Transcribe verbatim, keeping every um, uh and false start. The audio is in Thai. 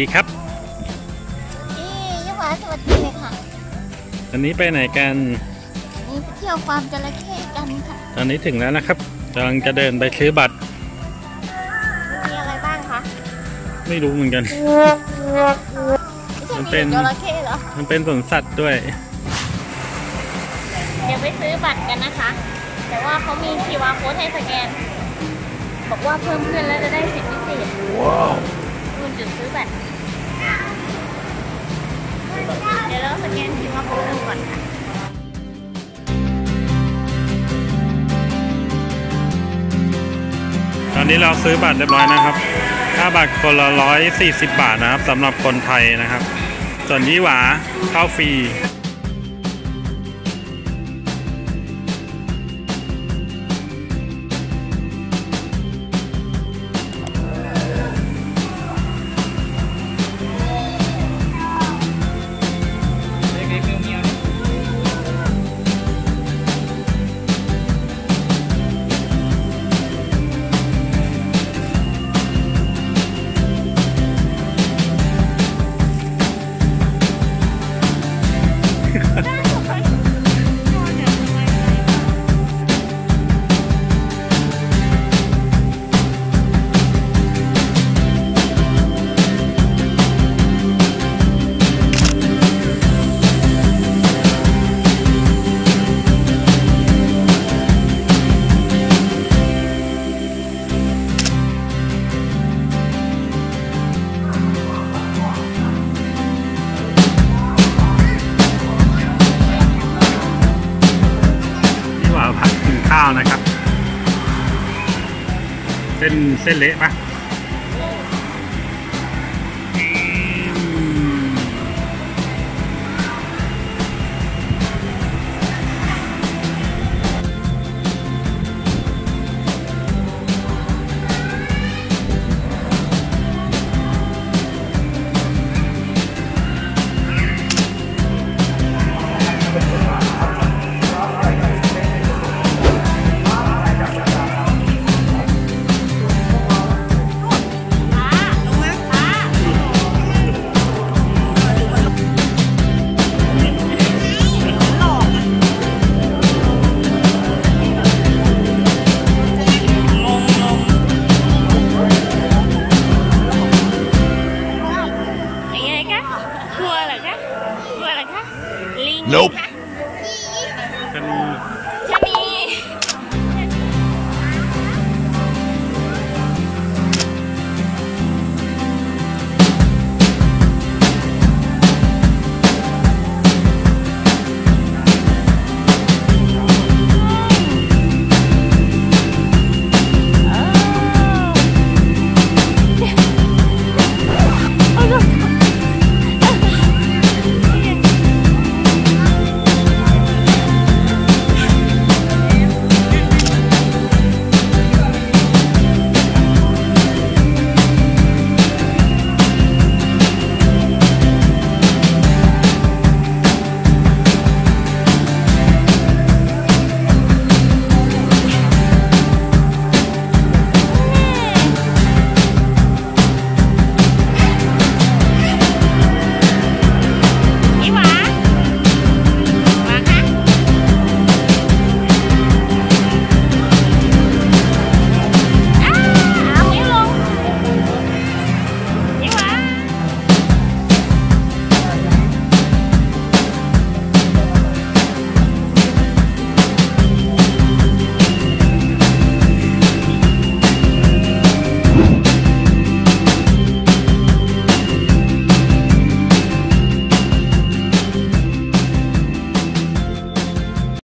ดีครับนี่ยี่หวาสวัสดีเลยค่ะตอนนี้ไปไหนกันนี่ไปเที่ยวฟาร์มจระเข้กันค่ะตอนนี้ถึงแล้วนะครับกำลังจะเดินไปซื้อบัตรมีอะไรบ้างคะไม่รู้เหมือนกันมันเป็นจระเข้เหรอมันเป็นสวนสัตว์ด้วยเดี๋ยวไปซื้อบัตรกันนะคะแต่ว่าเขามี คิว อาร์ Code ให้สแกนบอกว่าเพิ่มเพื่อนแล้วจะได้สิทธิพิเศษว้าวคุณจุดซื้อบัตรเดี๋ยวเราสแกน คิว อาร์ Code กันก่อนค่ะตอนนี้เราซื้อบัตรเรียบร้อยนะครับค่าบัตรคนละร้อยสี่สิบบาทนะครับสำหรับคนไทยนะครับส่วนยี่หวาเข้าฟรีข้าวนะครับเส้นเส้นเละปะ Nope เป็น